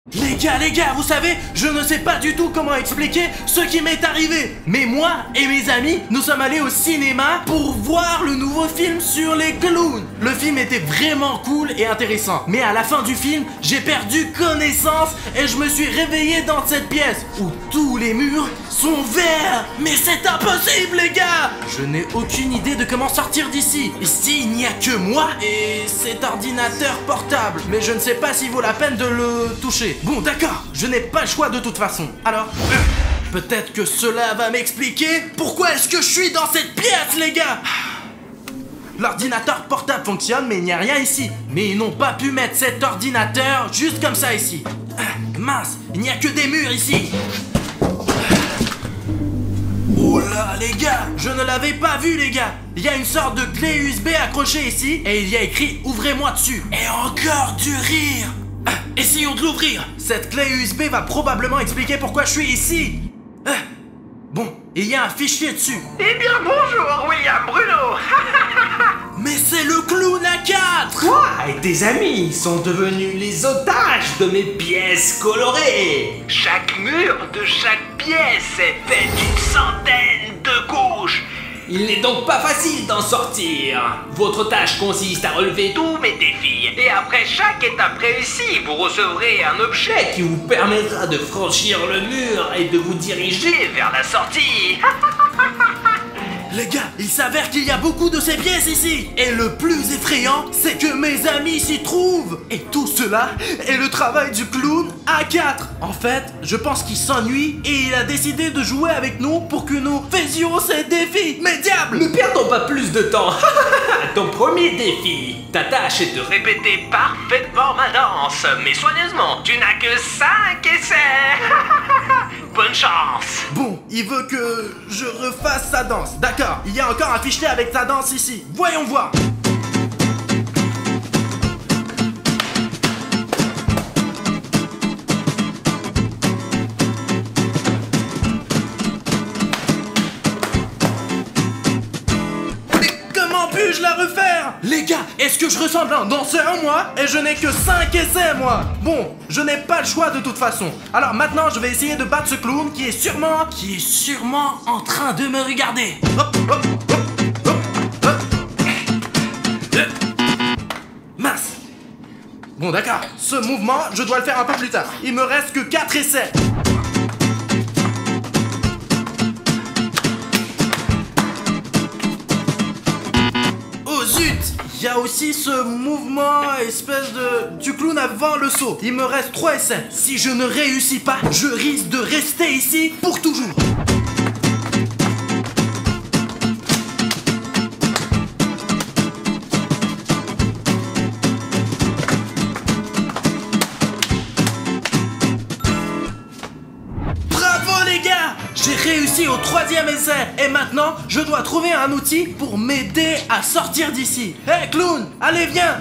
Les gars, vous savez, je ne sais pas du tout comment expliquer ce qui m'est arrivé. Mais moi et mes amis, nous sommes allés au cinéma pour voir le nouveau film sur les clowns. Le film était vraiment cool et intéressant. Mais à la fin du film, j'ai perdu connaissance et je me suis réveillé dans cette pièce où tous les murs sont verts. Mais c'est impossible, les gars! Je n'ai aucune idée de comment sortir d'ici. Ici, il n'y a que moi et cet ordinateur portable. Mais je ne sais pas s'il vaut la peine de le toucher. Bon, d'accord, je n'ai pas le choix de toute façon. Alors, peut-être que cela va m'expliquer pourquoi est-ce que je suis dans cette pièce, les gars. L'ordinateur portable fonctionne, mais il n'y a rien ici. Mais ils n'ont pas pu mettre cet ordinateur juste comme ça ici. Mince, il n'y a que des murs ici. Oh là, les gars, je ne l'avais pas vu, les gars. Il y a une sorte de clé USB accrochée ici et il y a écrit « Ouvrez-moi dessus ». Et encore du rire. Essayons de l'ouvrir. Cette clé USB va probablement expliquer pourquoi je suis ici. Bon, il y a un fichier dessus. Eh bien bonjour William Bruno. Mais c'est le clown à 4. Toi et tes amis sont devenus les otages de mes pièces colorées. Chaque mur de chaque pièce est fait d'une centaine de couches. Il n'est donc pas facile d'en sortir. Votre tâche consiste à relever tous mes défis. Et après chaque étape réussie, vous recevrez un objet qui vous permettra de franchir le mur et de vous diriger vers la sortie. Les gars, il s'avère qu'il y a beaucoup de ces pièces ici. Et le plus effrayant, c'est que mes amis s'y trouvent. Et tout cela est le travail du clown A4. En fait, je pense qu'il s'ennuie et il a décidé de jouer avec nous pour que nous faisions ces défis. Mais diable! Ne perdons pas plus de temps. Ton premier défi, ta tâche est de répéter parfaitement ma danse. Mais soigneusement, tu n'as que 5 essais. Bonne chance. Bon, il veut que je refasse sa danse. D'accord, il y a encore un fichier avec sa danse ici. Voyons voir. Mais comment puis-je la refaire? Les gars, est-ce que je ressemble à un danseur, moi? Et je n'ai que 5 essais, moi. Bon, je n'ai pas le choix de toute façon. Alors maintenant, je vais essayer de battre ce clown qui est sûrement en train de me regarder. Hop, hop, hop, hop, hop. Mince. Bon, d'accord. Ce mouvement, je dois le faire un peu plus tard. Il me reste que 4 essais. Oh zut! Il y a aussi ce mouvement espèce du clown avant le saut. Il me reste 3 essais. Si je ne réussis pas, je risque de rester ici pour toujours. Bravo les gars! J'ai réussi au 3e essai. Et maintenant, je dois trouver un outil pour m'aider à sortir d'ici. Hé clown, allez viens!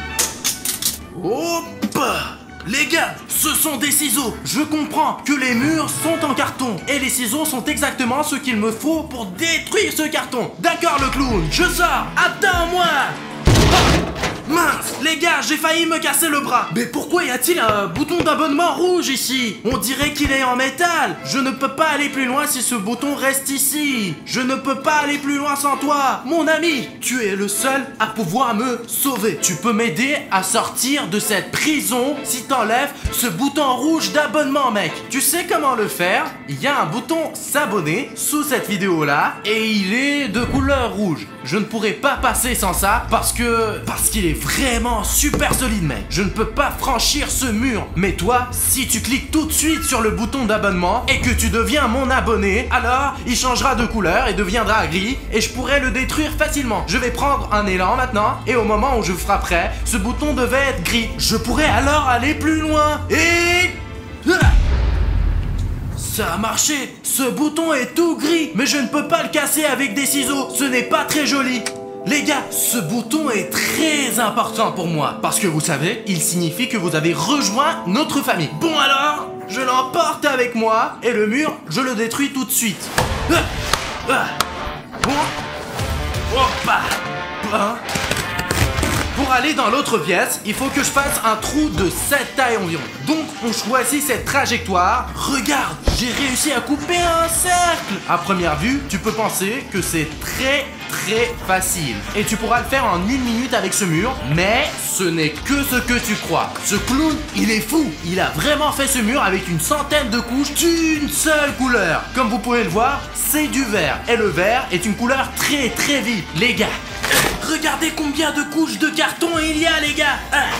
Hop! Les gars, ce sont des ciseaux. Je comprends que les murs sont en carton. Et les ciseaux sont exactement ce qu'il me faut pour détruire ce carton. D'accord le clown, je sors. Attends-moi! Mince, les gars, j'ai failli me casser le bras. Mais pourquoi y a-t-il un bouton d'abonnement rouge ici? On dirait qu'il est en métal. Je ne peux pas aller plus loin si ce bouton reste ici. Je ne peux pas aller plus loin sans toi. Mon ami, tu es le seul à pouvoir me sauver. Tu peux m'aider à sortir de cette prison si t'enlèves ce bouton rouge d'abonnement, mec. Tu sais comment le faire? Il y a un bouton s'abonner sous cette vidéo là et il est de couleur rouge. Je ne pourrai pas passer sans ça parce qu'il est vraiment super solide, mec. Je ne peux pas franchir ce mur. Mais toi, si tu cliques tout de suite sur le bouton d'abonnement et que tu deviens mon abonné, alors il changera de couleur et deviendra gris et je pourrai le détruire facilement. Je vais prendre un élan maintenant et au moment où je frapperai, ce bouton devait être gris. Je pourrais alors aller plus loin et... Ça a marché. Ce bouton est tout gris, mais je ne peux pas le casser avec des ciseaux. Ce n'est pas très joli. Les gars, ce bouton est très important pour moi. Parce que vous savez, il signifie que vous avez rejoint notre famille. Bon alors, je l'emporte avec moi et le mur, je le détruis tout de suite. Bon. Hoppa. Pour aller dans l'autre pièce, il faut que je fasse un trou de cette taille environ. Donc on choisit cette trajectoire. Regarde, j'ai réussi à couper un cercle. À première vue, tu peux penser que c'est très facile. Et tu pourras le faire en 1 minute avec ce mur, mais ce n'est que ce que tu crois. Ce clown, il est fou. Il a vraiment fait ce mur avec une centaine de couches d'une seule couleur. Comme vous pouvez le voir, c'est du vert. Et le vert est une couleur très vive. Les gars, regardez combien de couches de carton il y a, les gars.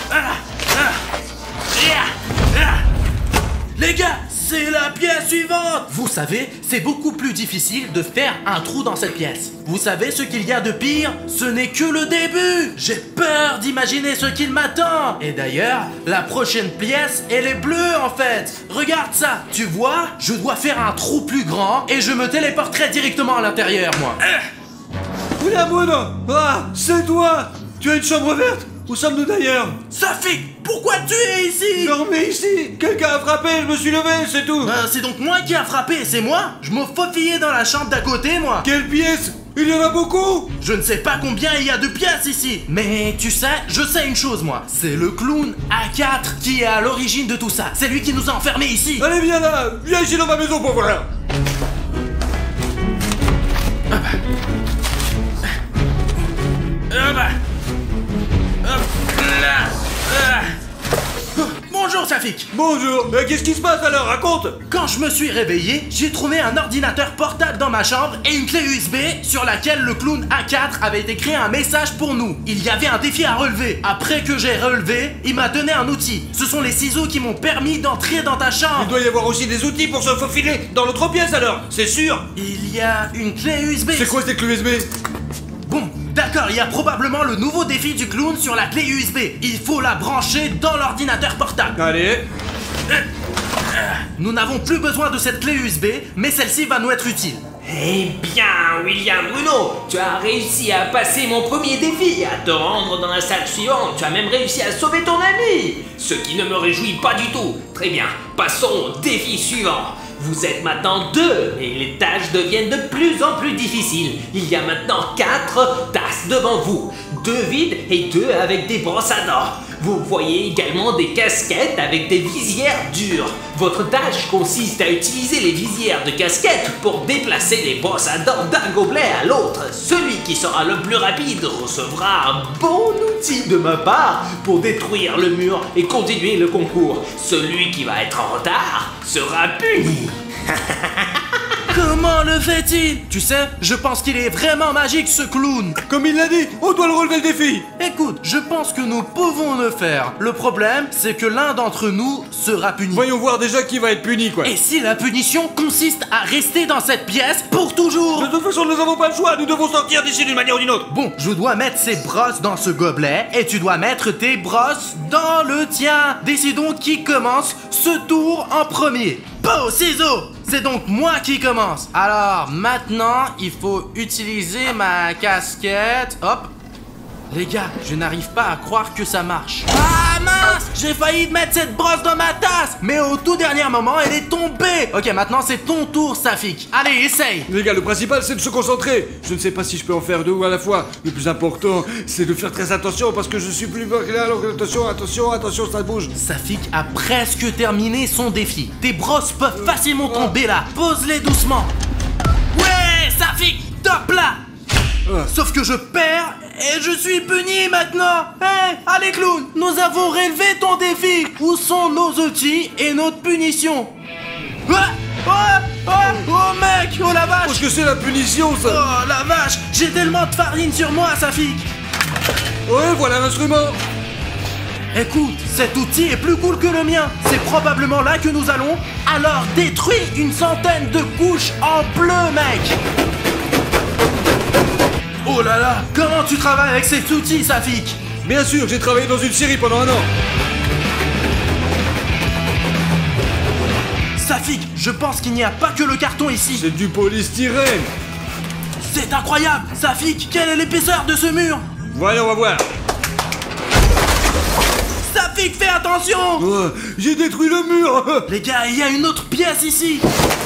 Les gars, c'est la pièce suivante. Vous savez, c'est beaucoup plus difficile de faire un trou dans cette pièce. Vous savez ce qu'il y a de pire? Ce n'est que le début. J'ai peur d'imaginer ce qu'il m'attend. Et d'ailleurs, la prochaine pièce, elle est bleue en fait. Regarde ça. Tu vois, je dois faire un trou plus grand et je me téléporterai directement à l'intérieur, moi. William Bruno! Ah, c'est toi! Tu as une chambre verte? Où sommes-nous d'ailleurs? Safik, pourquoi tu es ici? Je dormais ici! Quelqu'un a frappé, je me suis levé, c'est tout! C'est donc moi qui a frappé, c'est moi? Je me faufillais dans la chambre d'à côté, moi! Quelle pièce? Il y en a beaucoup! Je ne sais pas combien il y a de pièces ici! Mais tu sais, je sais une chose, moi. C'est le clown A4 qui est à l'origine de tout ça. C'est lui qui nous a enfermés ici! Allez, viens là! Viens ici dans ma maison pour voir! Bonjour Safik. Bonjour. Qu'est-ce qui se passe alors? Raconte. Quand je me suis réveillé, j'ai trouvé un ordinateur portable dans ma chambre et une clé USB sur laquelle le clown A4 avait écrit un message pour nous. Il y avait un défi à relever. Après que j'ai relevé, il m'a donné un outil. Ce sont les ciseaux qui m'ont permis d'entrer dans ta chambre. Il doit y avoir aussi des outils pour se faufiler dans l'autre pièce alors, c'est sûr. Il y a une clé USB. C'est quoi cette clé USB? Bon, d'accord, il y a probablement le nouveau défi du clown sur la clé USB. Il faut la brancher dans l'ordinateur portable. Allez. Nous n'avons plus besoin de cette clé USB, mais celle-ci va nous être utile. Eh bien, William Bruno, tu as réussi à passer mon premier défi, à te rendre dans la salle suivante. Tu as même réussi à sauver ton ami, ce qui ne me réjouit pas du tout. Très bien, passons au défi suivant. Vous êtes maintenant 2 et les tâches deviennent de plus en plus difficiles. Il y a maintenant 4 tasses devant vous. 2 vides et 2 avec des brosses à dents. Vous voyez également des casquettes avec des visières dures. Votre tâche consiste à utiliser les visières de casquettes pour déplacer les brosses à dents d'un gobelet à l'autre. Celui qui sera le plus rapide recevra un bon outil de ma part pour détruire le mur et continuer le concours. Celui qui va être en retard sera puni. Comment le fait-il? Tu sais, je pense qu'il est vraiment magique ce clown. Comme il l'a dit, on doit le relever le défi. Écoute, je pense que nous pouvons le faire. Le problème, c'est que l'un d'entre nous sera puni. Voyons voir déjà qui va être puni quoi. Et si la punition consiste à rester dans cette pièce pour toujours? De toute façon, nous n'avons pas le choix, nous devons sortir d'ici d'une manière ou d'une autre. Bon, je dois mettre ces brosses dans ce gobelet et tu dois mettre tes brosses dans le tien. Décidons qui commence ce tour en premier. Beau ciseaux! C'est donc moi qui commence. Alors maintenant, il faut utiliser ma casquette. Hop. Les gars, je n'arrive pas à croire que ça marche. Ah mince! J'ai failli mettre cette brosse dans ma tasse! Mais au tout dernier moment, elle est tombée! Ok, maintenant c'est ton tour, Safik. Allez, essaye! Les gars, le principal c'est de se concentrer. Je ne sais pas si je peux en faire 2 à la fois. Le plus important, c'est de faire très attention parce que je suis plus bas que là. Alors attention, ça bouge. Safik a presque terminé son défi. Tes brosses peuvent facilement tomber là. Pose-les doucement. Ouais, Safik, top là! Sauf que je perds et je suis puni maintenant. Hé, allez clown, nous avons relevé ton défi. Où sont nos outils et notre punition? Oh mec, oh la vache. Qu'est-ce que c'est la punition ça? Oh la vache, j'ai tellement de farine sur moi, Safik. Ouais, voilà l'instrument. Écoute, cet outil est plus cool que le mien. C'est probablement là que nous allons. Alors détruis une centaine de couches en bleu, mec. Oh là là, comment tu travailles avec cet outil, Safik? Bien sûr, j'ai travaillé dans une série pendant 1 an. Safik, je pense qu'il n'y a pas que le carton ici. C'est du polystyrène. C'est incroyable. Safik, quelle est l'épaisseur de ce mur? Voyons, on va voir. Safik, fais attention. Oh, j'ai détruit le mur. Les gars, il y a une autre pièce ici.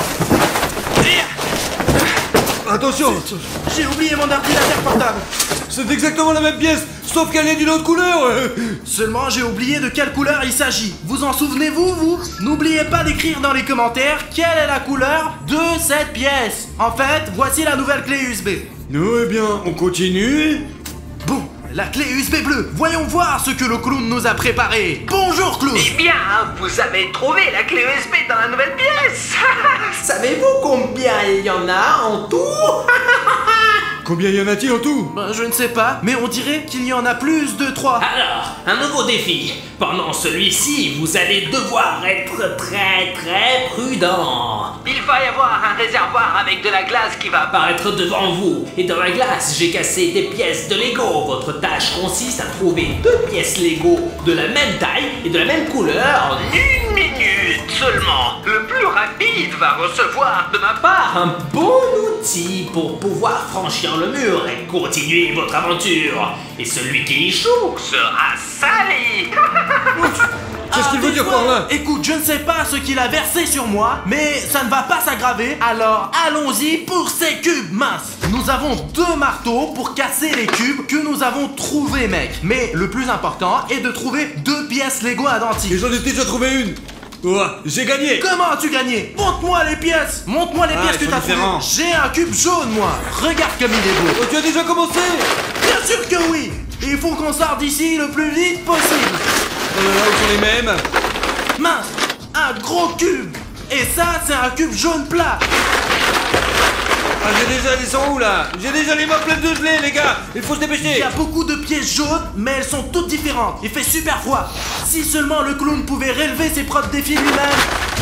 Attention. J'ai oublié mon ordinateur portable. C'est exactement la même pièce, sauf qu'elle est d'une autre couleur. Seulement, j'ai oublié de quelle couleur il s'agit. Vous en souvenez-vous, vous? N'oubliez pas d'écrire dans les commentaires quelle est la couleur de cette pièce. En fait, voici la nouvelle clé USB. Non, eh bien, on continue. Bon, la clé USB bleue. Voyons voir ce que le clown nous a préparé. Bonjour, clown. Eh bien, vous avez trouvé la clé USB dans la nouvelle pièce. Savez-vous combien il y en a en tout? Combien y en a-t-il en tout? Ben, je ne sais pas, mais on dirait qu'il y en a plus de 3. Alors, un nouveau défi. Pendant celui-ci, vous allez devoir être très prudent. Il va y avoir un réservoir avec de la glace qui va apparaître devant vous. Et dans la glace, j'ai cassé des pièces de Lego. Votre tâche consiste à trouver 2 pièces Lego de la même taille et de la même couleur en 1 minute seulement. Le plus rapide va recevoir de ma part un bon outil pour pouvoir franchir le mur et continuer votre aventure. Et celui qui échoue sera sali. Qu'est-ce qu'il veut dire par là? Écoute, je ne sais pas ce qu'il a versé sur moi, mais ça ne va pas s'aggraver. Alors allons-y pour ces cubes minces. Nous avons 2 marteaux pour casser les cubes que nous avons trouvés, mec. Mais le plus important est de trouver 2 pièces Lego à Et dentier. j'en ai déjà trouvé une. Oh, j'ai gagné. Comment as-tu gagné? Montre-moi les pièces. Montre-moi les pièces que ils t'as sont différents. trouvées. J'ai un cube jaune, moi. Regarde comme il est beau. Oh, tu as déjà commencé? Bien sûr que oui. Il faut qu'on sorte d'ici le plus vite possible. Oh là là, où sont les mêmes? Mince, un gros cube. Et ça, c'est un cube jaune plat. Ah, ils sont où là? J'ai déjà les mains pleines de gelée, les gars. Il faut se Il dépêcher. y a beaucoup de pièces jaunes, mais elles sont toutes différentes. Il fait super froid. Si seulement le clown pouvait relever ses propres défis lui-même.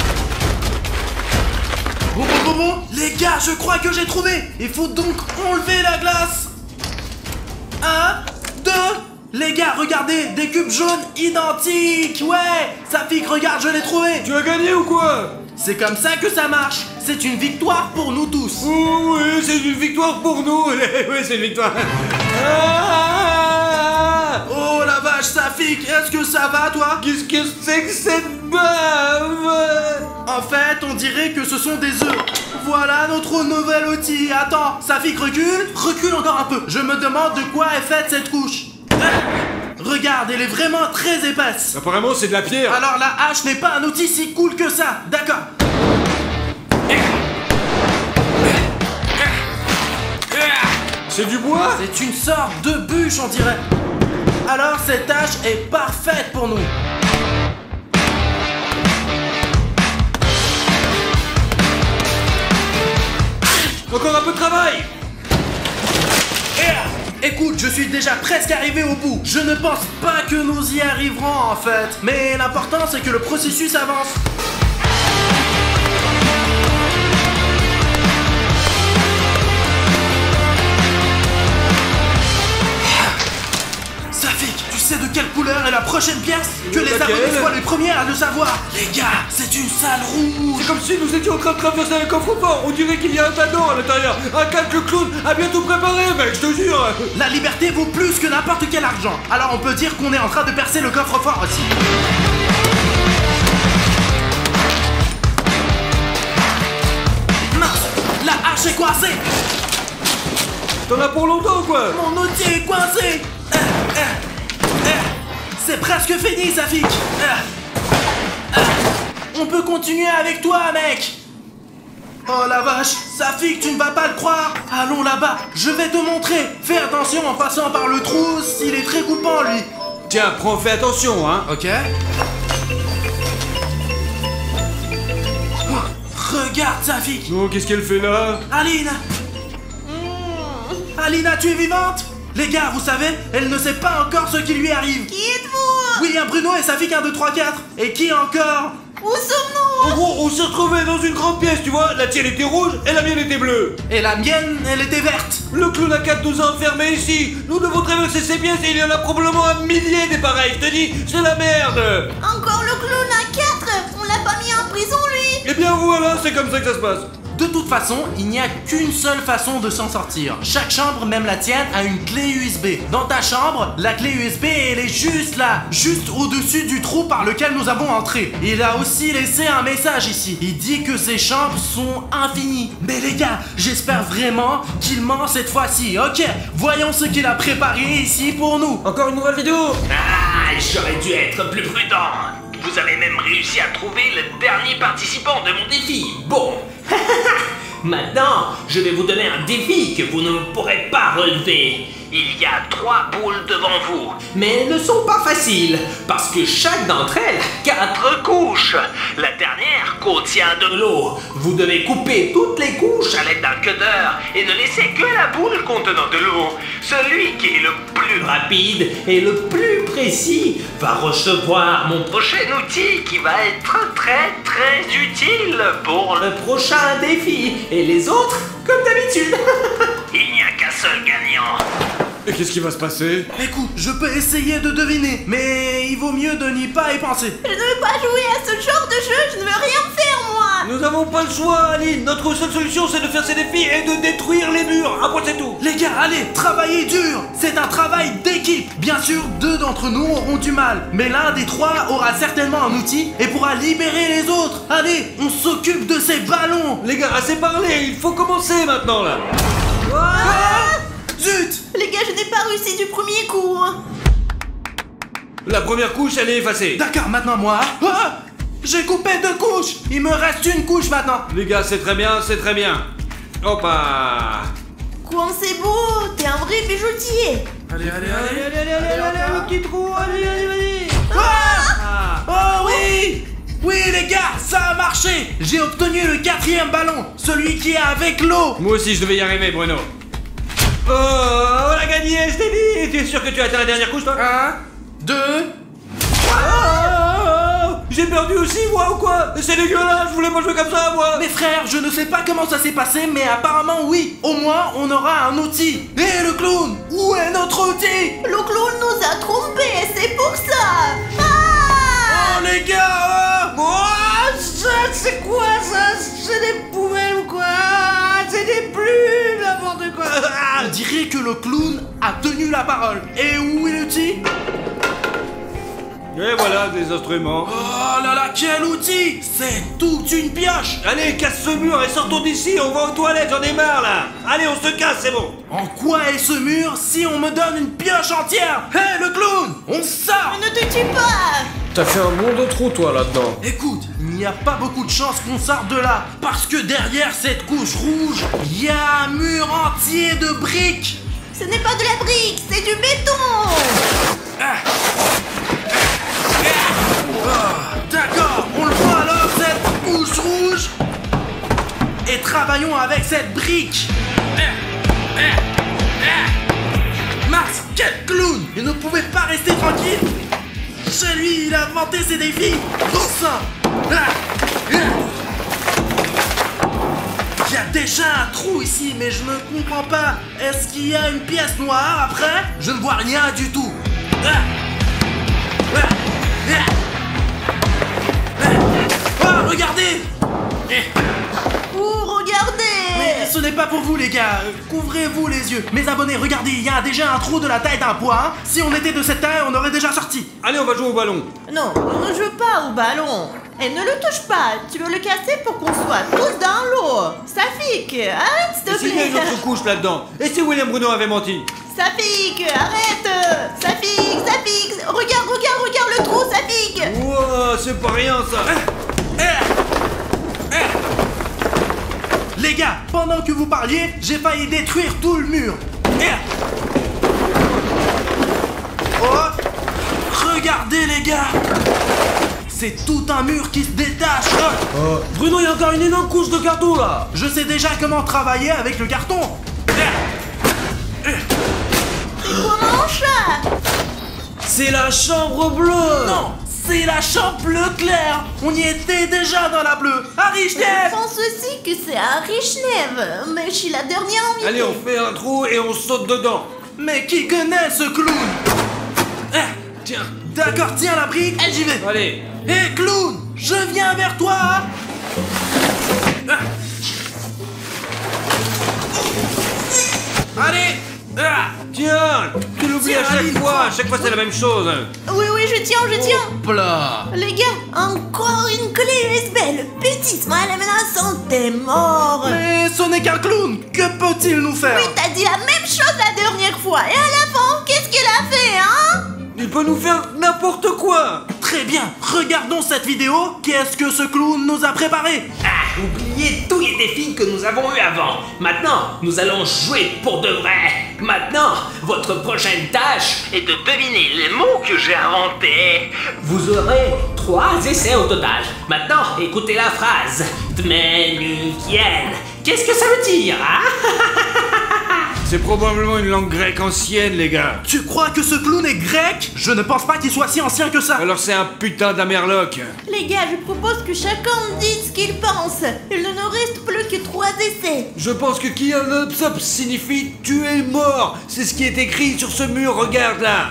Bon, les gars, je crois que j'ai trouvé. Il faut donc enlever la glace. 1, 2. Les gars, regardez, des cubes jaunes identiques. Ouais, Safik, regarde, je l'ai trouvé. Tu as gagné ou quoi? C'est comme ça que ça marche. C'est une victoire pour nous tous. Oh oui, c'est une victoire pour nous. Oui, c'est une victoire. Ah, Oh la vache, Safik, est-ce que ça va, toi? qu'est-ce que c'est que cette bave? En fait, on dirait que ce sont des œufs. Voilà notre nouvel outil. Attends, Safik, recule. Recule encore un peu. Je me demande de quoi est faite cette couche. Regarde, elle est vraiment très épaisse. Apparemment, c'est de la pierre. Alors la hache n'est pas un outil si cool que ça. D'accord. C'est du bois? C'est une sorte de bûche, on dirait. Alors cette hache est parfaite pour nous. Encore un peu de travail. Écoute, je suis déjà presque arrivé au bout. Je ne pense pas que nous y arriverons en fait. Mais l'important c'est que le processus avance. Safik, tu sais de quelle couleur est la prochaine pièce? Que les Laquelle? abonnés soient les premiers à le savoir. Les gars, c'est une salle rouge. C'est comme si nous étions en train de traverser un coffre-fort. On dirait qu'il y a un tadon à l'intérieur. Un calque clown a bientôt préparé, mec, je te jure. La liberté vaut plus que n'importe quel argent. Alors on peut dire qu'on est en train de percer le coffre-fort aussi. Mince, la hache est coincée. T'en as pour longtemps, quoi. Mon outil est coincé. C'est presque fini, Safik. On peut continuer avec toi, mec. Oh la vache, Safik, tu ne vas pas le croire. Allons là-bas, je vais te montrer. Fais attention en passant par le trou, s'il est très coupant, lui. Tiens, fais attention, hein. Ok. Oh, regarde, Safik. Oh, qu'est-ce qu'elle fait là? Aline. Alina, tu es vivante? Les gars, vous savez, elle ne sait pas encore ce qui lui arrive. Qui êtes-vous? William Bruno et Safik 1, 2, 3, 4. Et qui encore? Où sommes-nous? En gros, on s'est retrouvés dans une grande pièce, tu vois. La tienne était rouge et la mienne était bleue. Et la mienne, elle était verte. Le clown à 4 nous a enfermés ici. Nous devons traverser ces pièces et il y en a probablement un millier des pareils. Je te dis, c'est la merde. Encore le clown à 4? On l'a pas mis en prison, lui? Eh bien voilà, c'est comme ça que ça se passe. De toute toute façon, il n'y a qu'une seule façon de s'en sortir. Chaque chambre, même la tienne, a une clé USB. Dans ta chambre, la clé USB, elle est juste là, juste au-dessus du trou par lequel nous avons entré. Il a aussi laissé un message ici. Il dit que ces chambres sont infinies. Mais les gars, j'espère vraiment qu'il ment cette fois-ci. Ok, voyons ce qu'il a préparé ici pour nous. Encore une nouvelle vidéo? Ah, j'aurais dû être plus prudent. Vous avez même réussi à trouver le dernier participant de mon défi. Bon. Maintenant, je vais vous donner un défi que vous ne pourrez pas relever. Il y a 3 boules devant vous, mais elles ne sont pas faciles, parce que chaque d'entre elles a 4 couches. La dernière contient de l'eau. Vous devez couper toutes les couches à l'aide d'un cutter et ne laisser que la boule contenant de l'eau. Celui qui est le plus rapide et le plus précis va recevoir mon prochain outil qui va être très utile pour le prochain défi. Et les autres, comme d'habitude. Il n'y a qu'un seul gagnant. Et qu'est-ce qui va se passer? Écoute, je peux essayer de deviner, mais il vaut mieux de n'y pas y penser. Je ne veux pas jouer à ce genre de jeu, je ne veux rien faire moi. Nous n'avons pas le choix, Aline. Notre seule solution, c'est de faire ces défis et de détruire les murs. Après, c'est tout. Les gars, allez, travaillez dur. C'est un travail d'équipe. Bien sûr, 2 d'entre nous auront du mal, mais l'un des 3 aura certainement un outil et pourra libérer les autres. Allez, on s'occupe de ces ballons. Les gars, assez parlé. Il faut commencer maintenant, là. Zut! Les gars, je n'ai pas réussi du premier coup. La première couche, elle est effacée. D'accord, maintenant moi. Ah, j'ai coupé 2 couches. Il me reste une couche maintenant. Les gars, c'est très bien, c'est très bien. Hop là. Quoi, c'est beau, t'es un vrai bijoutier. Allez, Allez, le petit trou, allez. Oh oui! Oui les gars, ça a marché. J'ai obtenu le 4e ballon, celui qui est avec l'eau. Moi aussi, je devais y arriver, Bruno. Oh, on a gagné, je t'ai dit. Tu es sûr que tu as atteint la dernière couche, toi? 1, 2... J'ai perdu aussi, moi, ou quoi? C'est dégueulasse, je voulais pas jouer comme ça, moi. Mes frères, je ne sais pas comment ça s'est passé, mais apparemment oui. Au moins, on aura un outil. Et le clown, où est notre outil? Le clown nous a trompés, c'est pour ça. Oh les gars, Ça, c'est quoi, ça? C'est des poubelles ou quoi? C'est des plumes, n'importe quoi. On dirait que le clown a tenu la parole. Et où est l'outil? Et voilà, des instruments. Oh là là, quel outil! C'est toute une pioche! Allez, casse ce mur et sortons d'ici, on va aux toilettes, j'en ai marre, là. Allez, on se casse, c'est bon. En quoi est ce mur si on me donne une pioche entière? Hé, le clown! On sort! Ne te tue pas. T'as fait un bon de trou, toi, là-dedans. Écoute, il n'y a pas beaucoup de chances qu'on sorte de là, parce que derrière cette couche rouge, il y a un mur entier de briques! Ce n'est pas de la brique, c'est du béton. D'accord, on le prend alors, cette couche rouge, et travaillons avec cette brique. Mars, quel clown! Il ne pouvait pas rester tranquille. Chez lui, il a inventé ses défis. Bon sang. Il y a déjà un trou ici, mais je ne comprends pas. Est-ce qu'il y a une pièce noire après? Je ne vois rien du tout. Oh, regardez! Ouh, regardez. Mais ce n'est pas pour vous les gars, couvrez-vous les yeux. Mes abonnés, regardez, il y a déjà un trou de la taille d'un pois. Si on était de cette taille, on aurait déjà sorti. Allez, on va jouer au ballon. Non, on ne joue pas au ballon. Et ne le touche pas, tu veux le casser pour qu'on soit tous dans l'eau. Safik, arrête s'il Et te s'il y a une plaît. autre couche là-dedans? Et si William Bruno avait menti? Safik, arrête. Safik, regarde le trou, Safik. Wow, c'est pas rien, ça. Les gars, pendant que vous parliez, j'ai failli détruire tout le mur. Oh, regardez les gars. C'est tout un mur qui se détache. Bruno, il y a encore une énorme couche de carton, là. Je sais déjà comment travailler avec le carton. Comment ça? C'est la chambre bleue. Non, c'est la chambre bleu clair. On y était déjà dans la bleue. Je Arichnev. pense aussi que c'est un Richnev, mais je suis la dernière invitée. Allez, on fait un trou et on saute dedans. Mais qui connaît ce clown? Tiens. D'accord, tiens la brique, et j'y vais. Allez. Hé clown, je viens vers toi. Tiens, tu l'oublies à chaque fois c'est la même chose. Oui, je tiens. Hop là. Les gars, encore une clé USB. Le bêtisme à la menaçante, t'es mort. Mais ce n'est qu'un clown. Que peut-il nous faire? Oui, t'as dit la même chose la dernière fois. Et à la fin, qu'est-ce qu'il a fait, hein? Il peut nous faire n'importe quoi. Très bien, regardons cette vidéo. Qu'est-ce que ce clown nous a préparé? Ah, oubliez tous les défis que nous avons eus avant. Maintenant, nous allons jouer pour de vrai. Maintenant, votre prochaine tâche est de deviner les mots que j'ai inventés. Vous aurez 3 essais au total. Maintenant, écoutez la phrase. Tmenukiel. Qu'est-ce que ça veut dire, hein? C'est probablement une langue grecque ancienne, les gars. Tu crois que ce clown est grec? Je ne pense pas qu'il soit si ancien que ça. Alors c'est un putain d'Amerloc. Les gars, je propose que chacun dise ce qu'il pense. Il ne nous reste plus que 3 essais. Je pense que Kialopsop signifie tuer le mort. C'est ce qui est écrit sur ce mur, regarde là.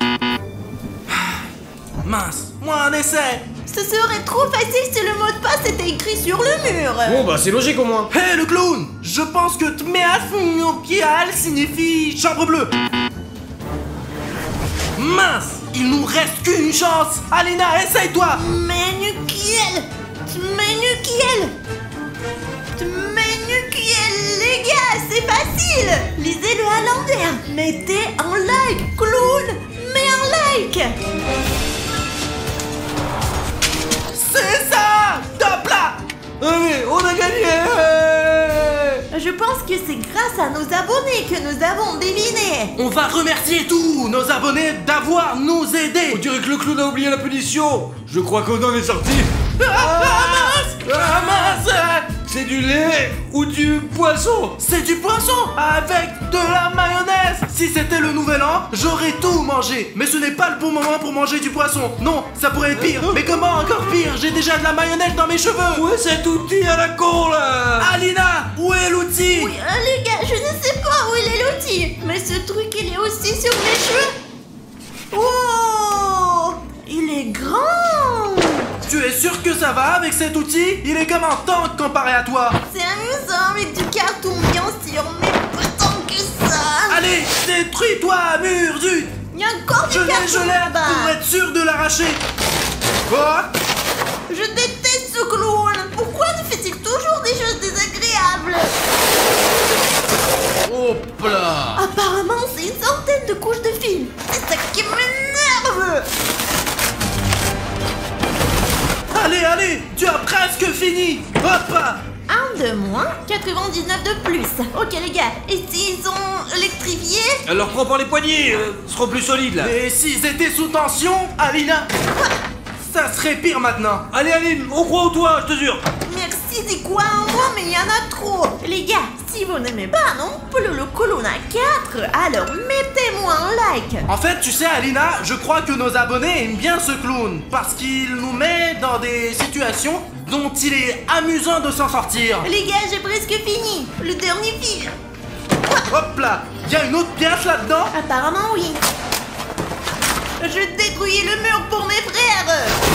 Mince, moi un essai. Ce serait trop facile si le mot de passe était écrit sur le mur. Bon bah c'est logique au moins. Hé le clown, je pense que Tmeafunyokial signifie chambre bleue. Mince, il nous reste qu'une chance. Alina, essaye-toi. Tmenukiel, les gars, c'est facile. Lisez-le à l'envers. Mettez un like, clown, mets un like. C'est ça. Top là. Allez, on a gagné. Je pense que c'est grâce à nos abonnés que nous avons deviné. On va remercier tous nos abonnés d'avoir nous aidés. On dirait que le clown a oublié la punition. Je crois qu'on en est sorti. Ah mince. C'est du lait ou du poisson? C'est du poisson avec de la mayonnaise. Si c'était le nouvel an, j'aurais tout mangé. Mais ce n'est pas le bon moment pour manger du poisson. Non, ça pourrait être pire. Mais comment encore pire? J'ai déjà de la mayonnaise dans mes cheveux. Où est cet outil à la con là? Alina, où est l'outil? Oui, les gars, je ne sais pas où il est l'outil. Mais ce truc, il est aussi sur mes cheveux. Oh, il est grand. Tu es sûr que ça va avec cet outil? Il est comme un tank comparé à toi. C'est amusant avec du carton, bien sûr, mais pas tant que ça. Allez, détruis-toi, mur, zut. Il y a encore du carton Je l'aide là-bas. pour être sûr de l'arracher. Quoi? Je déteste ce clown. Pourquoi ne fait-il toujours des choses désagréables? Hop là. Apparemment, c'est une centaine de couches de film. C'est ça qui m'énerve. Allez, tu as presque fini. Hop. 1 de moins, 99 de plus. Ok les gars, et s'ils ont électrifié? Alors prends par les poignets, seront plus solides là. Et s'ils étaient sous tension, Alina, ça serait pire maintenant. Allez Aline, on croit en toi, je te jure. Merci, c'est quoi en moi, mais il y en a trop. Les gars, si vous n'aimez pas non plus le colonne à 4, alors mettez-moi un like. En fait, tu sais, Alina, je crois que nos abonnés aiment bien ce clown parce qu'il nous met dans des situations dont il est amusant de s'en sortir. Les gars, j'ai presque fini. Le dernier fil. Hop là, il y a une autre pièce là-dedans. Apparemment, oui. Je détruis le mur pour mes frères.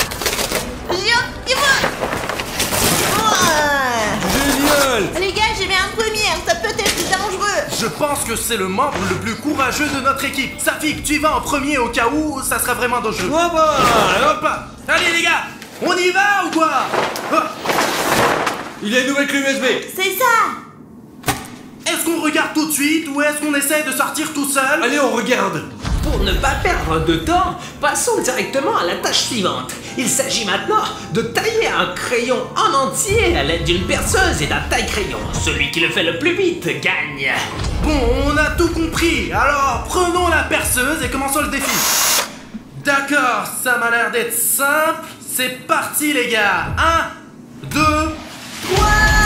Génial. Les gars, j'ai mis un première, ça peut être dangereux. Je pense que c'est le membre le plus courageux de notre équipe. Safik, tu y vas en premier au cas où ça serait vraiment dangereux. Ah bah, Hop là. Allez les gars, on y va ou quoi? Hop. il y a une nouvelle clé USB. C'est ça. Est-ce qu'on regarde tout de suite ou est-ce qu'on essaie de sortir tout seul? Allez, on regarde. Pour ne pas perdre de temps, passons directement à la tâche suivante. Il s'agit maintenant de tailler un crayon en entier à l'aide d'une perceuse et d'un taille-crayon. Celui qui le fait le plus vite gagne. Bon, on a tout compris. Alors, prenons la perceuse et commençons le défi. D'accord, ça m'a l'air d'être simple. C'est parti les gars. 1, 2, 3.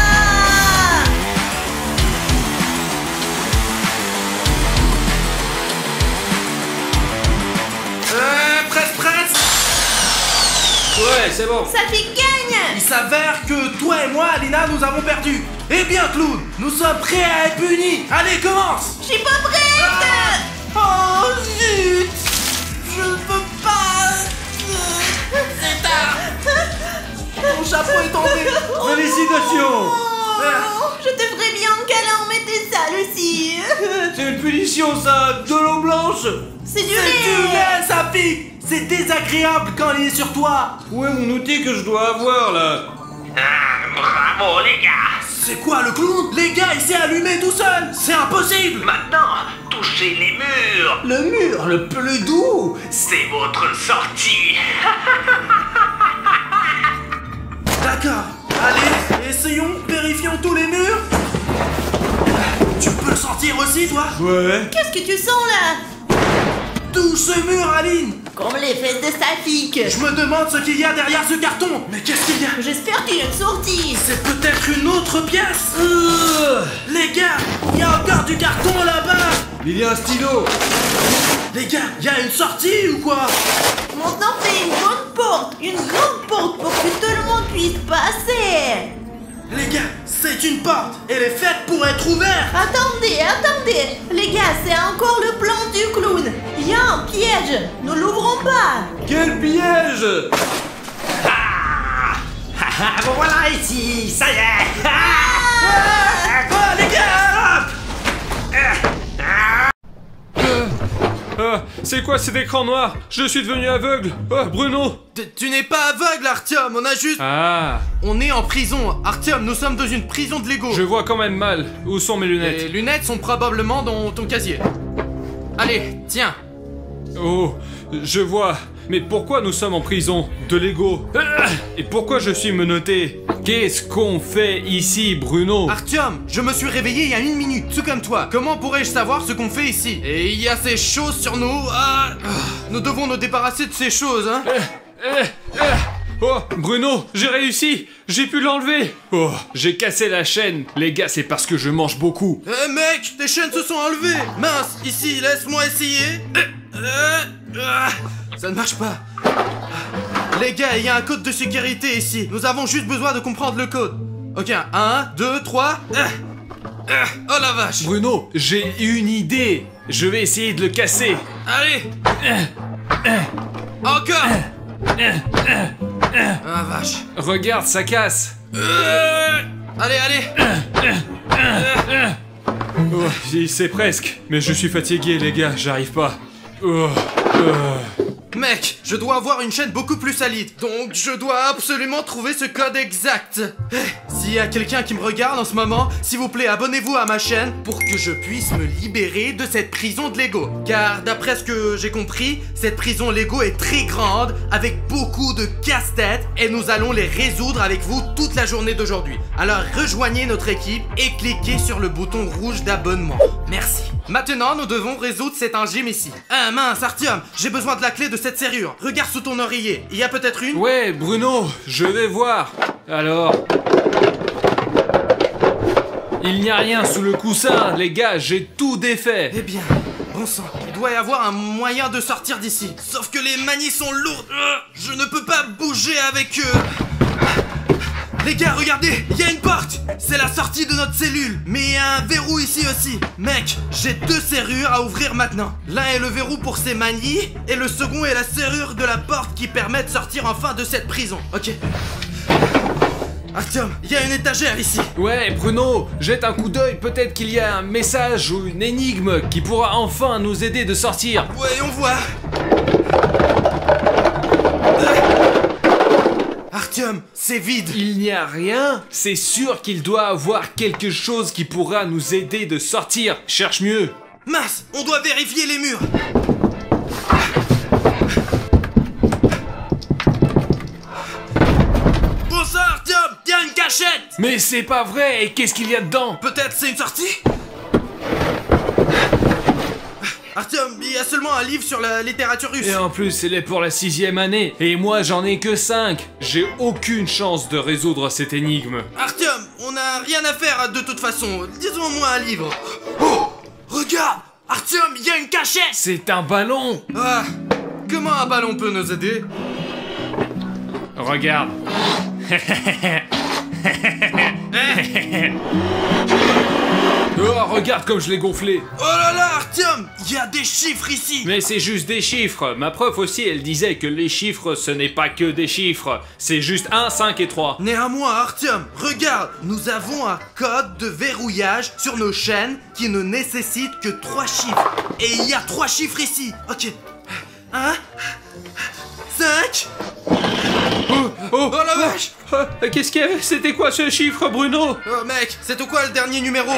Presse. Ouais, c'est bon. Ça fait gagne. Il s'avère que toi et moi, Alina, nous avons perdu. Eh bien, clown, nous sommes prêts à être punis. Allez, commence. Je suis pas prête. Oh, zut. Je ne peux pas. C'est tard. Mon chapeau est tombé. Félicitations. Oh, je te ferai bien un câlin. non, mais t'es sale aussi. C'est une punition, ça. De l'eau blanche. C'est du C'est du lait. lait, ça pique. C'est désagréable quand il est sur toi. Où est mon outil que je dois avoir, là? Bravo les gars. C'est quoi le clown? Les gars, il s'est allumé tout seul. C'est impossible. Maintenant, touchez les murs. Le mur le plus doux. C'est votre sortie. D'accord. Allez, essayons, vérifions tous les murs. Tu peux le sentir aussi, toi? Ouais. Qu'est-ce que tu sens là? Touche ce mur, Aline. Comme les fesses de Safik. Je me demande ce qu'il y a derrière ce carton. Mais qu'est-ce qu'il y a? J'espère qu'il y a une sortie. C'est peut-être une autre pièce. Les gars, il y a encore du carton là-bas. Il y a un stylo. Les gars, il y a une sortie ou quoi? Maintenant, fais une grande porte pour que tout le monde puisse passer. Les gars, c'est une porte. Elle est faite pour être ouverte. Attendez. Les gars, c'est encore le plan du clown. Il y a un piège. Ne l'ouvrons pas. Quel piège! Bon voilà ici, ça y est. Ah, les gars! C'est quoi cet écran noir? Je suis devenu aveugle. Oh, Bruno. Tu n'es pas aveugle, Artyom. On a juste... Ah, On est en prison. Artyom, nous sommes dans une prison de Lego. je vois quand même mal. Où sont mes Les lunettes? lunettes sont probablement dans ton casier. Allez, tiens. Oh, je vois. Mais pourquoi nous sommes en prison? De Lego. Et pourquoi je suis menotté? Qu'est-ce qu'on fait ici, Bruno? Artyom, je me suis réveillé il y a 1 minute, tout comme toi. Comment pourrais-je savoir ce qu'on fait ici? Et il y a ces choses sur nous. Nous devons nous débarrasser de ces choses, hein. Oh, Bruno, j'ai réussi. J'ai pu l'enlever. Oh, j'ai cassé la chaîne. Les gars, c'est parce que je mange beaucoup. Mec, tes chaînes se sont enlevées. Mince, ici, laisse-moi essayer. Ça ne marche pas. Les gars, il y a un code de sécurité ici. Nous avons juste besoin de comprendre le code. Ok, 1, 2, 3. Oh la vache. Bruno, j'ai une idée. Je vais essayer de le casser. Allez. Encore. Ah vache. Regarde, ça casse. Allez. Oh, c'est presque. Mais je suis fatigué, les gars, j'arrive pas. Oh, Mec, je dois avoir une chaîne beaucoup plus solide. Donc je dois absolument trouver ce code exact. S'il y a quelqu'un qui me regarde en ce moment, s'il vous plaît, abonnez-vous à ma chaîne pour que je puisse me libérer de cette prison de Lego. Car d'après ce que j'ai compris, cette prison Lego est très grande, avec beaucoup de casse-tête, et nous allons les résoudre avec vous toute la journée d'aujourd'hui. Alors rejoignez notre équipe et cliquez sur le bouton rouge d'abonnement. Merci. Maintenant, nous devons résoudre cet engime ici. Ah mince, Artyom, j'ai besoin de la clé de cette serrure. Regarde sous ton oreiller. Il y a peut-être une? ouais, Bruno, je vais voir. Alors... Il n'y a rien sous le coussin, les gars, j'ai tout défait. Eh bien, bon sang, il doit y avoir un moyen de sortir d'ici. Sauf que les manies sont lourdes. Je ne peux pas bouger avec eux. Les gars, regardez, il y a une porte. C'est la sortie de notre cellule. Mais il y a un verrou ici aussi. Mec, j'ai 2 serrures à ouvrir maintenant. L'un est le verrou pour ces manies, et le second est la serrure de la porte qui permet de sortir enfin de cette prison. Ok. Artyom, il y a une étagère ici. Ouais, Bruno, jette un coup d'œil, peut-être qu'il y a un message ou une énigme qui pourra enfin nous aider de sortir. Voyons voir. Artyom, c'est vide. Il n'y a rien? C'est sûr qu'il doit avoir quelque chose qui pourra nous aider de sortir. Cherche mieux. Mince, on doit vérifier les murs. Bon sang, Artyom, il y a une cachette. Mais c'est pas vrai, et qu'est-ce qu'il y a dedans? Peut-être c'est une sortie? Artyom, il y a seulement un livre sur la littérature russe. Et en plus, elle est pour la 6e année, et moi j'en ai que 5. J'ai aucune chance de résoudre cette énigme. Artyom, on n'a rien à faire de toute façon. Disons-moi un livre. Oh, regarde, Artyom, il y a une cachette. C'est un ballon. Ah, comment un ballon peut nous aider? Regarde. Hein? Oh, regarde comme je l'ai gonflé. Oh là là, Artyom, Artyom, il y a des chiffres ici. Mais c'est juste des chiffres. Ma prof aussi, elle disait que les chiffres, ce n'est pas que des chiffres. C'est juste 1, 5 et 3. Néanmoins, Artyom, regarde, nous avons un code de verrouillage sur nos chaînes qui ne nécessite que 3 chiffres. Et il y a 3 chiffres ici. Ok. 1, 5. Oh la vache. Qu'est-ce qu'il y avait? C'était quoi ce chiffre, Bruno? Oh mec, c'est quoi le dernier numéro?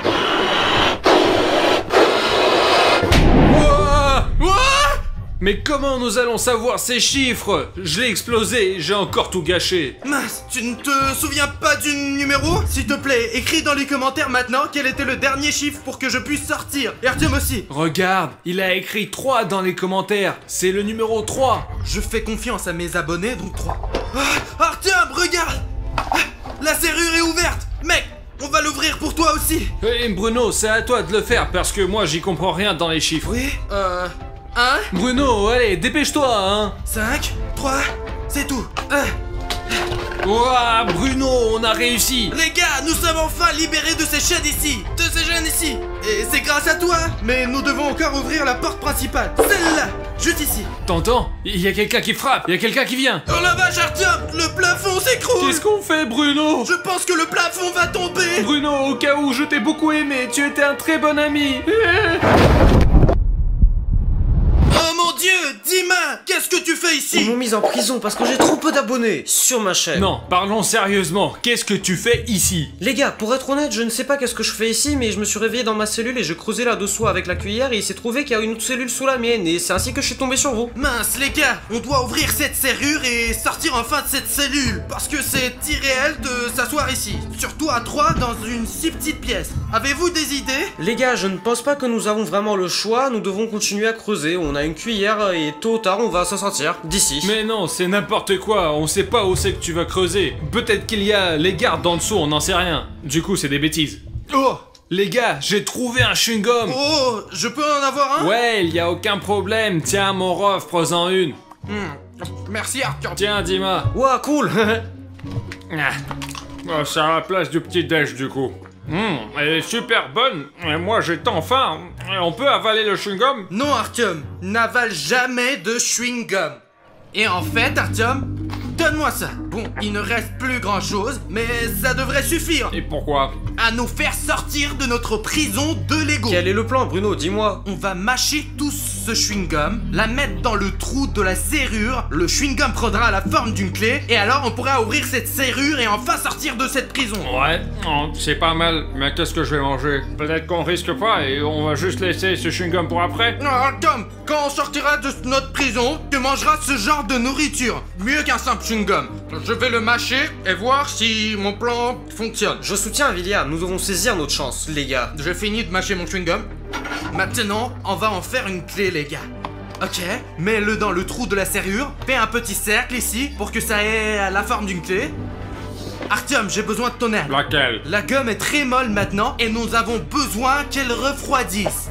Mais comment nous allons savoir ces chiffres? Je l'ai explosé, j'ai encore tout gâché. Mince, tu ne te souviens pas du numéro? S'il te plaît, écris dans les commentaires maintenant quel était le dernier chiffre pour que je puisse sortir. Et Artyom aussi. Regarde, il a écrit 3 dans les commentaires. C'est le numéro 3. Je fais confiance à mes abonnés, donc 3. Artyom, regarde. La serrure est ouverte. Mec, on va l'ouvrir pour toi aussi. Hey Bruno, c'est à toi de le faire parce que moi j'y comprends rien dans les chiffres. Oui, 1, Bruno, allez, dépêche-toi, hein. 5, 3, c'est tout. Ouah, Bruno, on a réussi. Les gars, nous sommes enfin libérés de ces chaînes ici, de ces jeunes ici. Et c'est grâce à toi. Mais nous devons encore ouvrir la porte principale. Celle-là, juste ici. T'entends? Il y a quelqu'un qui frappe, il y a quelqu'un qui vient. Oh la vache, Artyom, le plafond s'écroule. Qu'est-ce qu'on fait, Bruno? Je pense que le plafond va tomber. Bruno, au cas où, je t'ai beaucoup aimé, tu étais un très bon ami. Oh mon Dieu, Dima, qu'est-ce que tu fais Ils ici? m'ont mis en prison parce que j'ai trop peu d'abonnés sur ma chaîne. Non, parlons sérieusement, qu'est-ce que tu fais ici? Les gars, pour être honnête, je ne sais pas qu'est-ce que je fais ici, mais je me suis réveillé dans ma cellule et je creusais là-dessous avec la cuillère et il s'est trouvé qu'il y a une autre cellule sous la mienne et c'est ainsi que je suis tombé sur vous. Mince les gars, on doit ouvrir cette serrure et sortir enfin de cette cellule. Parce que c'est irréel de s'asseoir ici. Surtout à 3 dans une si petite pièce. Avez-vous des idées? Les gars, je ne pense pas que nous avons vraiment le choix, nous devons continuer à creuser, on a une cuillère et tôt ou tard on va s'en sortir d'ici. Mais non, c'est n'importe quoi, on sait pas où c'est que tu vas creuser. Peut-être qu'il y a les gardes en dessous, on n'en sait rien. Du coup, c'est des bêtises. Oh, Les gars, j'ai trouvé un chewing-gum. oh, je peux en avoir un? Ouais, il y a aucun problème. Tiens, mon ref, prends-en une. Merci Artyom. Tiens, Dima. Ouah, cool. Ah. Oh, c'est à la place du petit déj, du coup. Elle est super bonne. Et moi, j'ai tant faim. On peut avaler le chewing-gum? Non Artyom, n'avale jamais de chewing-gum. Et en fait Artyom, donne-moi ça. Bon, il ne reste plus grand chose, mais ça devrait suffire Et pourquoi? à nous faire sortir de notre prison de Lego. Quel est le plan, Bruno? Dis-moi. On va mâcher tous ce chewing-gum, la mettre dans le trou de la serrure, le chewing-gum prendra la forme d'une clé, et alors on pourra ouvrir cette serrure et enfin sortir de cette prison. Ouais, c'est pas mal, mais qu'est-ce que je vais manger? Peut-être qu'on risque pas et on va juste laisser ce chewing-gum pour après? Non, Tom, quand on sortira de notre prison, tu mangeras ce genre de nourriture. Mieux qu'un simple chewing-gum. Je vais le mâcher et voir si mon plan fonctionne. Je soutiens Villiard, nous devons saisir notre chance, les gars. J'ai fini de mâcher mon chewing-gum. Maintenant, on va en faire une clé, les gars. Ok, mets-le dans le trou de la serrure, fais un petit cercle ici pour que ça ait la forme d'une clé. Artyom, j'ai besoin de ton aide. Laquelle? La gomme est très molle maintenant et nous avons besoin qu'elle refroidisse.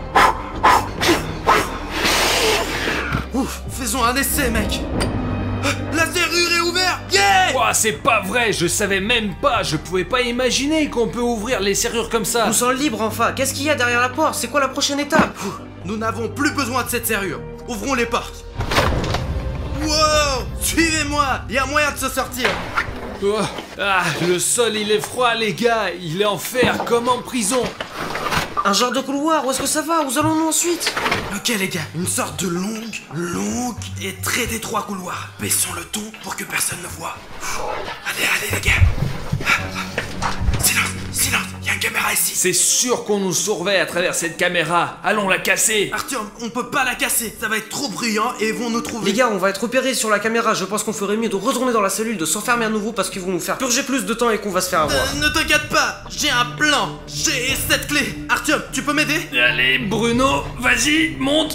Ouf, faisons un essai, mec. La serrure est ouverte. Yeah! Ouah, c'est pas vrai, je savais même pas, je pouvais pas imaginer qu'on peut ouvrir les serrures comme ça. Nous sommes libres enfin. Qu'est-ce qu'il y a derrière la porte? C'est quoi la prochaine étape? Nous n'avons plus besoin de cette serrure. Ouvrons les portes. Wow! Suivez-moi, il y a moyen de se sortir. Oh, ah, le sol il est froid les gars, il est en fer comme en prison. Un genre de couloir, où est-ce que ça va? Où allons-nous ensuite? Ok les gars, une sorte de longue et très étroit couloir. Baissons le ton pour que personne ne voit. Allez les gars. Silence, il y a une caméra ici. C'est sûr qu'on nous surveille à travers cette caméra, allons la casser. Artyom, on peut pas la casser, ça va être trop bruyant et ils vont nous trouver. Les gars, on va être repérés sur la caméra. Je pense qu'on ferait mieux de retourner dans la cellule, de s'enfermer à nouveau parce qu'ils vont nous faire purger plus de temps et qu'on va se faire avoir. Ne t'inquiète pas, j'ai un plan. J'ai cette clé. Artyom, tu peux m'aider? Allez Bruno, vas-y, monte.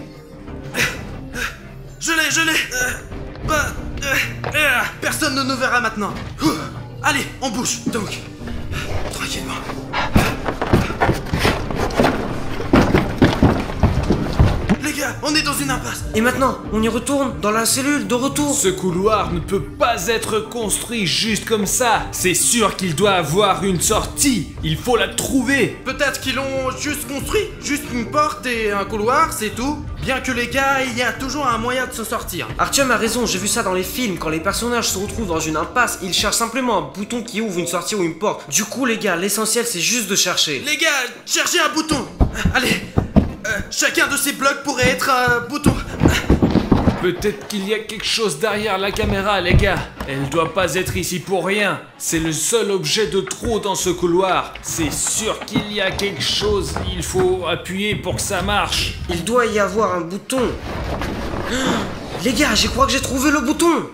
Je l'ai. Personne ne nous verra maintenant. Allez, on bouge. Donc, tranquillement. Les gars, gars, on est dans une impasse. Et maintenant, on y retourne, dans la cellule, de retour. Ce couloir ne peut pas être construit juste comme ça. C'est sûr qu'il doit avoir une sortie. Il faut la trouver. Peut-être qu'ils l'ont juste construit. Juste une porte et un couloir, c'est tout. Bien que les gars, il y a toujours un moyen de se sortir. Artyom a raison, j'ai vu ça dans les films. Quand les personnages se retrouvent dans une impasse, ils cherchent simplement un bouton qui ouvre une sortie ou une porte. Du coup, les gars, l'essentiel, c'est juste de chercher. Les gars, cherchez un bouton. Allez, chacun de ces blocs pourrait être un bouton. Peut-être qu'il y a quelque chose derrière la caméra, les gars. Elle doit pas être ici pour rien. C'est le seul objet de trop dans ce couloir. C'est sûr qu'il y a quelque chose. Il faut appuyer pour que ça marche. Il doit y avoir un bouton. Les gars, je crois que j'ai trouvé le bouton.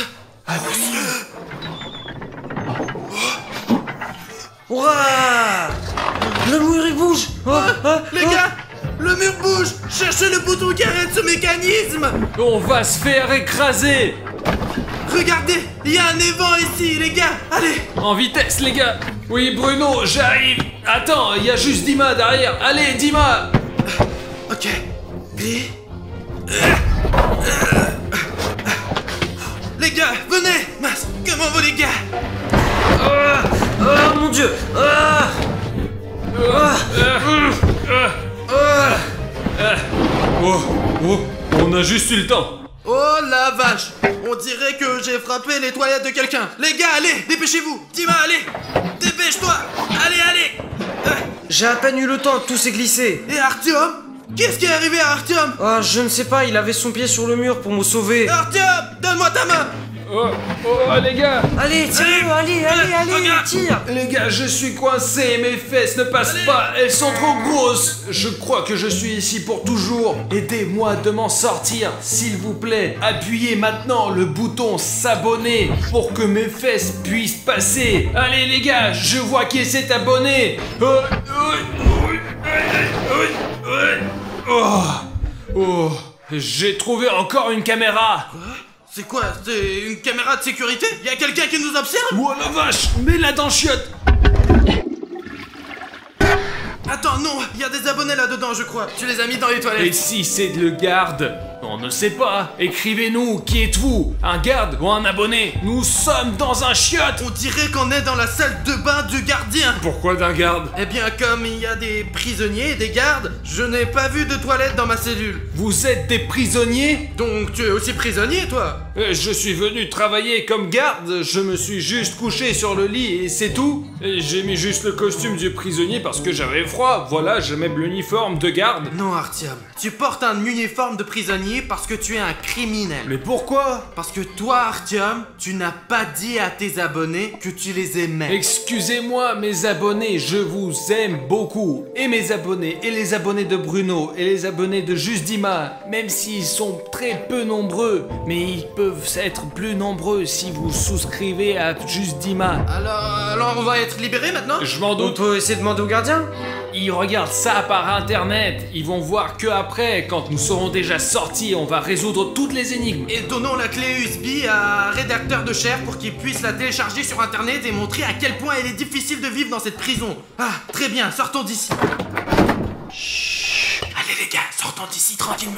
Ouah! Le mur il bouge. Les gars, le mur bouge. Cherchez le bouton qui arrête ce mécanisme. On va se faire écraser. Regardez, il y a un évent ici, les gars. Allez. En vitesse, les gars. Oui, Bruno, j'arrive. Attends, il y a juste Dima derrière. Allez, Dima. Ok. Et... Les gars, venez. Mince, comment vont les gars? Oh mon dieu. On a juste eu le temps. Oh la vache. On dirait que j'ai frappé les toilettes de quelqu'un. Les gars, allez, dépêchez-vous. Dima, allez. Dépêche-toi. Allez, allez. J'ai à peine eu le temps, tout s'est glissé. Et Artyom? Qu'est-ce qui est arrivé à Artyom? Ah, je ne sais pas, il avait son pied sur le mur pour me sauver. Artyom, donne-moi ta main. Oh, les gars. Allez, tire-le, allez, regarde. tire. Les gars, je suis coincé, mes fesses ne passent pas, elles sont trop grosses. Je crois que je suis ici pour toujours. Aidez-moi de m'en sortir, s'il vous plaît. Appuyez maintenant le bouton s'abonner pour que mes fesses puissent passer. Allez les gars, je vois qui s'est abonné. Oh, j'ai trouvé encore une caméra. C'est quoi? C'est une caméra de sécurité? Y a quelqu'un qui nous observe? Oh la vache, mets-la dans le chiotte. Attends, non, il y a des abonnés là-dedans, je crois. Tu les as mis dans les Et toilettes. si c'est le garde? On ne sait pas. Écrivez-nous, qui êtes-vous? Un garde ou un abonné? Nous sommes dans un chiotte. On dirait qu'on est dans la salle de bain du gardien. Pourquoi d'un garde? Eh bien, comme il y a des prisonniers et des gardes, je n'ai pas vu de toilette dans ma cellule. Vous êtes des prisonniers? Donc tu es aussi prisonnier, toi? Je suis venu travailler comme garde, je me suis juste couché sur le lit et c'est tout. Et j'ai mis juste le costume du prisonnier parce que j'avais froid, voilà, je mets l'uniforme de garde. Non, Artyom. Tu portes un uniforme de prisonnier parce que tu es un criminel. Mais pourquoi? Parce que toi, Artyom, tu n'as pas dit à tes abonnés que tu les aimais. Excusez-moi mes abonnés, je vous aime beaucoup. Et mes abonnés, et les abonnés de Bruno, et les abonnés de Juste Dima, même s'ils sont très peu nombreux, mais ils peuvent être plus nombreux si vous souscrivez à Juste Dima. Alors on va être libérés maintenant? Je m'en On doute. peut essayer de demander au gardien? Ils regardent ça par internet, ils vont voir que après, quand nous serons déjà sortis, on va résoudre toutes les énigmes. Et donnons la clé USB à un rédacteur de chair pour qu'il puisse la télécharger sur internet et montrer à quel point il est difficile de vivre dans cette prison. Ah, très bien, sortons d'ici. Chut. Allez les gars, sortons d'ici tranquillement.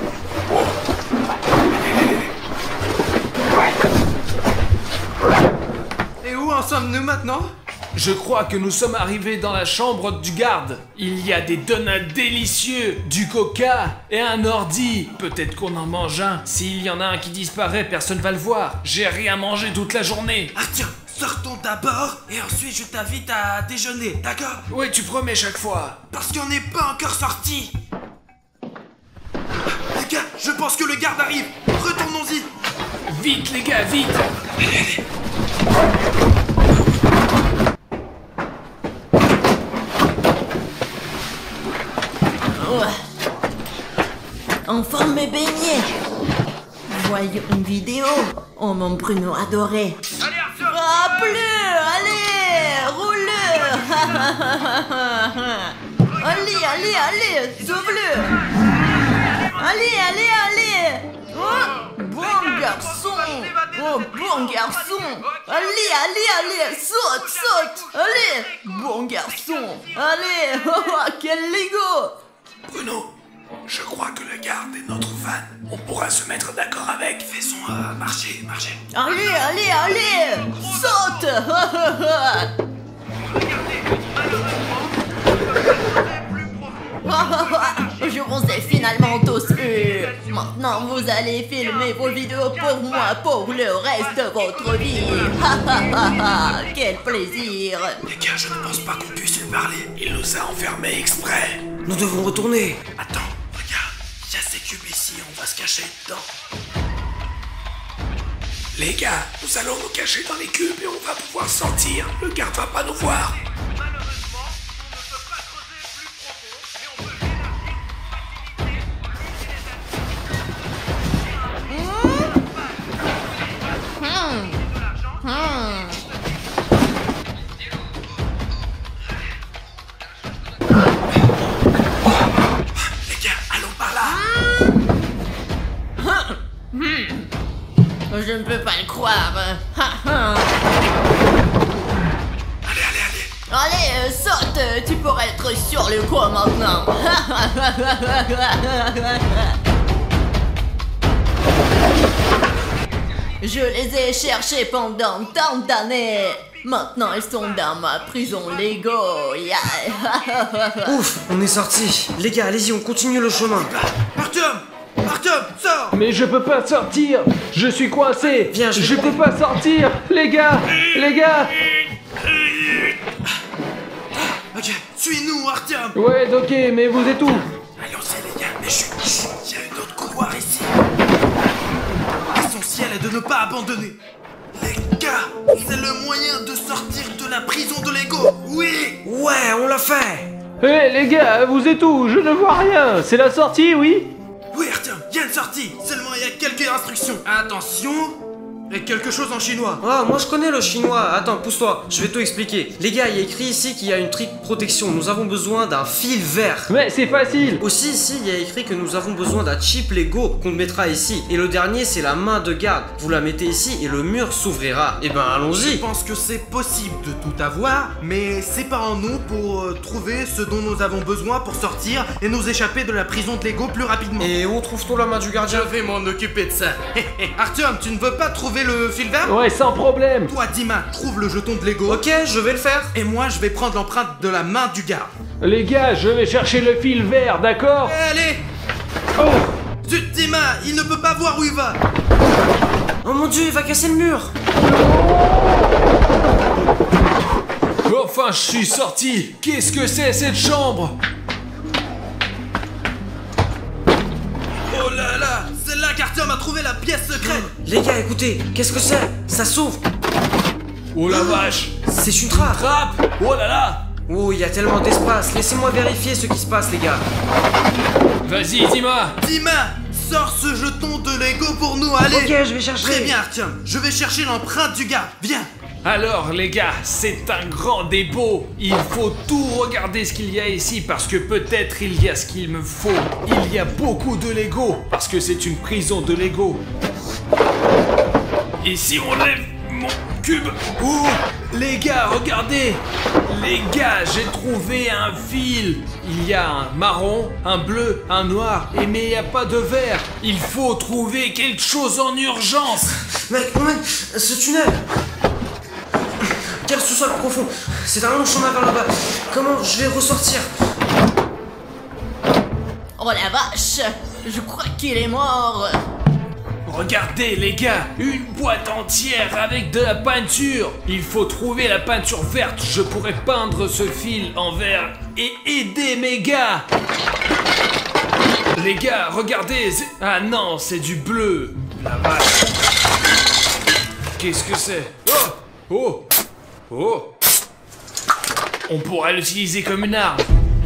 Et où en sommes-nous maintenant? Je crois que nous sommes arrivés dans la chambre du garde. Il y a des donuts délicieux, du coca et un ordi. Peut-être qu'on en mange un. S'il y en a un qui disparaît, personne va le voir. J'ai rien mangé toute la journée. Ah tiens, sortons d'abord et ensuite je t'invite à déjeuner, d'accord? Ouais, tu promets chaque fois. Parce qu'on n'est pas encore sortis. Les gars, je pense que le garde arrive. Retournons-y. Vite les gars, vite. Enfin mes beignets. Voyons une vidéo. Oh mon Bruno adoré. Allez Arthur. Ah plus, allez, roule-le. allez, sauve-le. Allez. Oh, bon garçon. Oh, bon garçon. Allez, saute. Allez, bon garçon. Allez, quel Lego. Bruno, je crois crois que le garde est notre fan. On pourra se mettre d'accord avec. Faisons marcher. Allez, saute. Je vous ai finalement tous eu. Maintenant, vous allez filmer vos vidéos pour moi pour le reste de votre vie. Quel plaisir. Les gars, je ne pense pas qu'on puisse lui parler. Il nous a enfermés exprès. Nous devons retourner. Attends, regarde, il y a ces cubes ici, on va se cacher dedans. Les gars, nous allons nous cacher dans les cubes et on va pouvoir sortir. Le garde va pas nous voir. Je ne peux pas le croire. Allez, saute. Tu pourrais être sur le coup maintenant. Je les ai cherchés pendant tant d'années. Maintenant, ils sont dans ma prison Lego. Yeah. Ouf, on est sortis. Les gars, allez-y, on continue le chemin. Artyom, sors. Mais je peux pas sortir. Je suis coincé. Viens, je peux pas sortir. Les gars. Ok, suis-nous, Artyom. Ouais, ok, mais vous êtes où? Allons-y les gars, mais chut, il y a une autre couloir ici. L'essentiel est de ne pas abandonner. Les gars, c'est le moyen de sortir de la prison de Lego. Oui. Ouais, on l'a fait. Hé les gars, vous êtes où? Je ne vois rien. C'est la sortie, oui? Oui, Artyom, il y a une sortie. Seulement, il y a quelques instructions. Attention. Et quelque chose en chinois. Ah, moi je connais le chinois. Attends, pousse-toi, je vais tout expliquer. Les gars, il y a écrit ici qu'il y a une trick protection. Nous avons besoin d'un fil vert. Mais c'est facile. Aussi, ici, il y a écrit que nous avons besoin d'un chip Lego qu'on mettra ici. Et le dernier, c'est la main de garde. Vous la mettez ici et le mur s'ouvrira. Et ben, Je allons-y. pense que c'est possible de tout avoir, mais c'est pas en nous pour trouver ce dont nous avons besoin pour sortir et nous échapper de la prison de Lego plus rapidement. Et où trouve-t-on la main du gardien? Je vais m'en occuper de ça. Artyom, tu ne veux pas trouver le fil vert? Ouais, sans problème. Toi, Dima, trouve le jeton de Lego. Ok, je vais le faire. Et moi, je vais prendre l'empreinte de la main du garde. Les gars, je vais chercher le fil vert, d'accord? Allez! Oh. Zut, Dima, il ne peut pas voir où il va. Oh mon dieu, il va casser le mur. Enfin, je suis sorti. Qu'est-ce que c'est cette chambre? Oh là là, c'est là qu'Artyom a trouvé la pièce secrète. Les gars, écoutez, qu'est-ce que c'est? Ça s'ouvre. Oh la vache. C'est une trappe. Trappe. Oh là là. Oh, il y a tellement d'espace. Laissez-moi vérifier ce qui se passe, les gars. Vas-y, Dima. Dima, sors ce jeton de Lego pour nous, allez. Ok, je vais chercher. Très bien, Artyom, je vais chercher l'empreinte du garde. Viens. Alors les gars, c'est un grand dépôt. Il faut tout regarder ce qu'il y a ici parce que peut-être il y a ce qu'il me faut. Il y a beaucoup de Lego parce que c'est une prison de Lego. Et si on lève mon cube? Oh, les gars, regardez. Les gars, j'ai trouvé un fil. Il y a un marron, un bleu, un noir, mais il n'y a pas de vert. Il faut trouver quelque chose en urgence. Mec, ce tunnel. Quel sous-sol profond. C'est un long chemin vers là-bas. Comment je vais ressortir? Oh la vache, je crois qu'il est mort. Regardez les gars, une boîte entière avec de la peinture. Il faut trouver la peinture verte. Je pourrais peindre ce fil en vert et aider mes gars. Les gars, regardez. Ah non, c'est du bleu. La vache. Qu'est-ce que c'est? Oh. On pourrait l'utiliser comme une arme.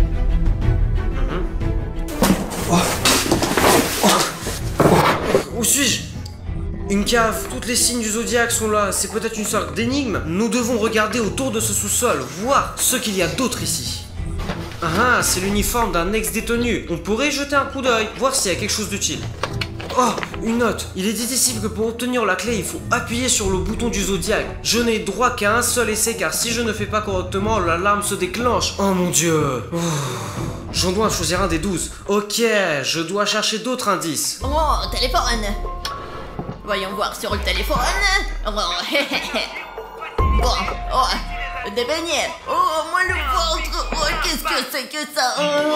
Où suis-je? Une cave, toutes les signes du zodiaque sont là, c'est peut-être une sorte d'énigme. Nous devons regarder autour de ce sous-sol, voir ce qu'il y a d'autre ici. Ah, c'est l'uniforme d'un ex-détenu. On pourrait jeter un coup d'œil, voir s'il y a quelque chose d'utile. Oh, une note. Il est dit ici que pour obtenir la clé, il faut appuyer sur le bouton du zodiaque. Je n'ai droit qu'à un seul essai car si je ne fais pas correctement, l'alarme se déclenche. Oh mon dieu. Je dois choisir un des 12. Ok, je dois chercher d'autres indices. Oh, téléphone. Voyons voir sur le téléphone. Oh, bon, oh, des beignets. Oh, moi le ventre. Oh, qu'est-ce que c'est que ça?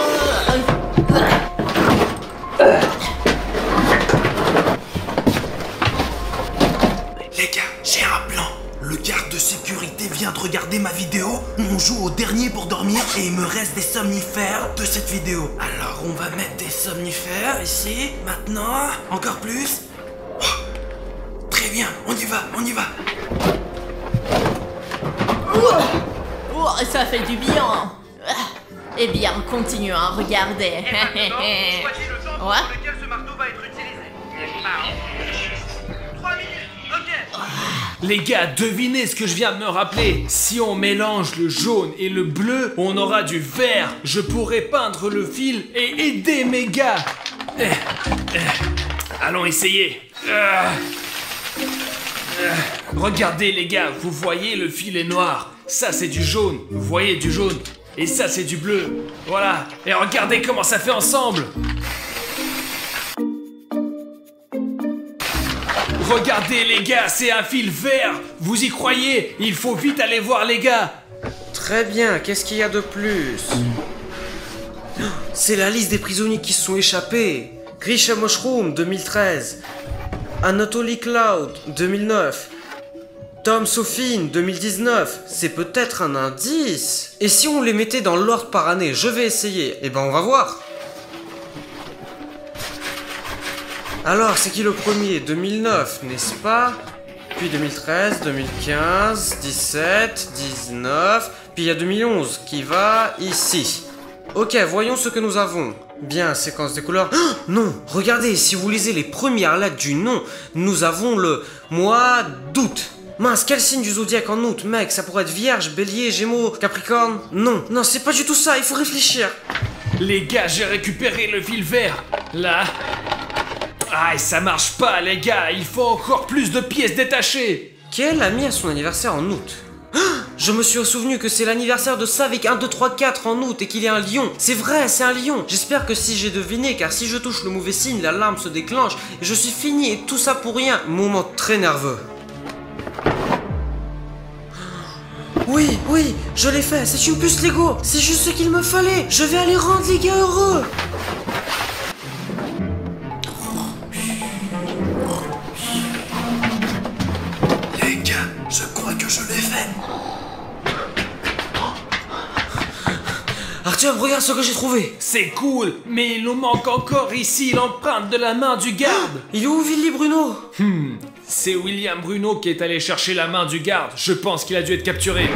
Les gars, j'ai un plan. Le garde de sécurité vient de regarder ma vidéo. On joue au dernier pour dormir et il me reste des somnifères de cette vidéo. Alors on va mettre des somnifères ici, maintenant, encore plus. Oh, très bien, on y va, on y va. Oh, ça fait du bien. Eh bien, continuons à regarder. Ouais. Lequel ce marteau va être utilisé? 3 minutes, ok. Les gars, devinez ce que je viens de me rappeler. Si on mélange le jaune et le bleu, on aura du vert. Je pourrais peindre le fil et aider mes gars. Allons essayer. Regardez les gars, vous voyez le fil est noir. Ça c'est du jaune, vous voyez du jaune. Et ça c'est du bleu. Voilà. Et regardez comment ça fait ensemble. Regardez les gars, c'est un fil vert. Vous y croyez? Il faut vite aller voir les gars. Très bien, qu'est-ce qu'il y a de plus? C'est la liste des prisonniers qui se sont échappés. Grisha Mushroom 2013, Anatoly Cloud 2009, Tom Sophine 2019. C'est peut-être un indice. Et si on les mettait dans l'ordre par année? Je vais essayer. Eh ben on va voir. Alors, c'est qui le premier? 2009, n'est-ce pas? Puis 2013, 2015, 17, 19, puis il y a 2011 qui va ici. Ok, voyons ce que nous avons. Bien, séquence des couleurs. Oh, non, regardez, si vous lisez les premières lettres du nom, nous avons le mois d'août. Mince, quel signe du zodiaque en août, mec? Ça pourrait être Vierge, Bélier, Gémeaux, Capricorne? Non, non, c'est pas du tout ça, il faut réfléchir. Les gars, j'ai récupéré le fil vert. Là. Ah, ça marche pas, les gars. Il faut encore plus de pièces détachées. Quel ami a son anniversaire en août? Je me suis souvenu que c'est l'anniversaire de Savik 1, 2, 3, 4 en août et qu'il est un lion. C'est vrai, c'est un lion. J'espère que si j'ai deviné, car si je touche le mauvais signe, l'alarme se déclenche et je suis fini et tout ça pour rien. Moment très nerveux. Oui, oui, je l'ai fait. C'est une puce Lego. C'est juste ce qu'il me fallait. Je vais aller rendre les gars heureux. Les gars, je crois que je l'ai fait. Artyom, regarde ce que j'ai trouvé. C'est cool, mais il nous manque encore ici l'empreinte de la main du garde. Il est où, Willy Bruno? C'est William Bruno qui est allé chercher la main du garde. Je pense qu'il a dû être capturé.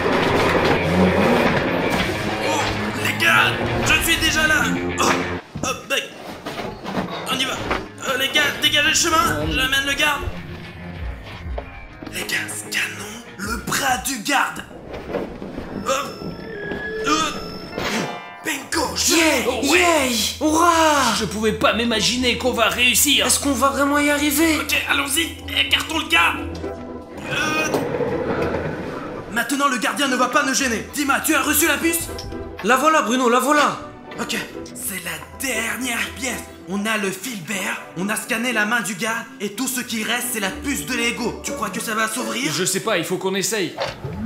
Oh, les gars, je suis déjà là. Oh, mec, on y va. Les gars, dégagez le chemin. J'amène le garde. Les gars, scannons le bras du garde. Bingo, Yeah, yeah, hurrah. Je pouvais pas m'imaginer qu'on va réussir. Est-ce qu'on va vraiment y arriver? Ok, allons-y, écartons le garde. Maintenant, le gardien ne va pas nous gêner. Dima, tu as reçu la puce? La voilà, Bruno, la voilà. Ok, c'est la dernière pièce. On a le fil vert, on a scanné la main du garde, et tout ce qui reste, c'est la puce de Lego. Tu crois que ça va s'ouvrir? Je sais pas, il faut qu'on essaye.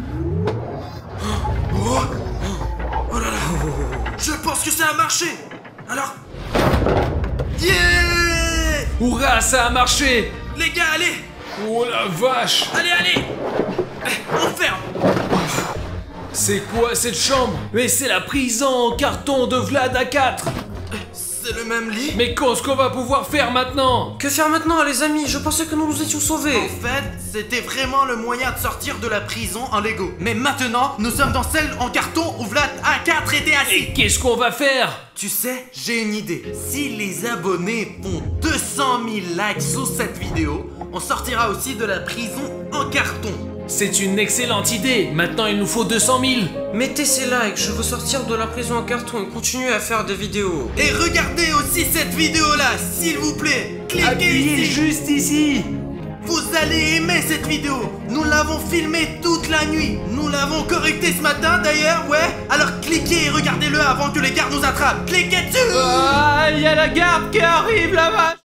Oh là là, je pense que ça a marché. Alors, yeah! Hurrah, ça a marché. Les gars, allez, Oh la vache. allez, on ferme. C'est quoi cette chambre? Mais c'est la prison en carton de Vlad A4. C'est le même lit. Mais qu'est-ce qu'on va pouvoir faire maintenant? Que faire maintenant, les amis? Je pensais que nous nous étions sauvés. En fait, c'était vraiment le moyen de sortir de la prison en Lego. Mais maintenant, nous sommes dans celle en carton où Vlad A4 était assis. Et qu'est-ce qu'on va faire? Tu sais, j'ai une idée. Si les abonnés font 200 000 likes sous cette vidéo, on sortira aussi de la prison en carton. C'est une excellente idée. Maintenant, il nous faut 200 000. Mettez ces likes, je veux sortir de la prison en carton et continuer à faire des vidéos. Et regardez aussi cette vidéo là, s'il vous plaît. cliquez Appuyez ici. juste ici. Vous allez aimer cette vidéo. Nous l'avons filmée toute la nuit. Nous l'avons correctée ce matin d'ailleurs, ouais. Alors cliquez et regardez-le avant que les gardes nous attrapent. Cliquez dessus. Ah, il y a la garde qui arrive là-bas.